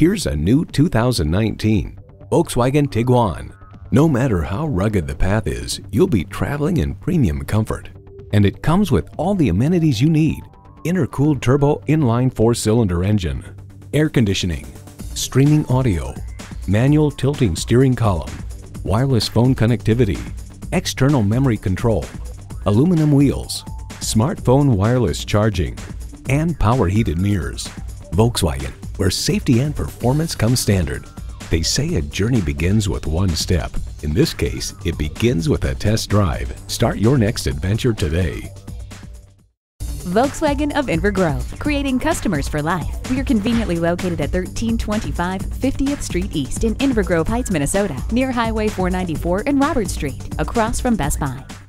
Here's a new 2019 Volkswagen Tiguan. No matter how rugged the path is, you'll be traveling in premium comfort. And it comes with all the amenities you need. Intercooled turbo inline 4-cylinder engine, air conditioning, streaming audio, manual tilting steering column, wireless phone connectivity, external memory control, aluminum wheels, smartphone wireless charging, and power heated mirrors. Volkswagen, where safety and performance come standard. They say a journey begins with one step. In this case, it begins with a test drive. Start your next adventure today. Volkswagen of Inver Grove, creating customers for life. We are conveniently located at 1325 50th Street East in Inver-Grove-Heights, Minnesota, near Highway 494 and Robert Street, across from Best Buy.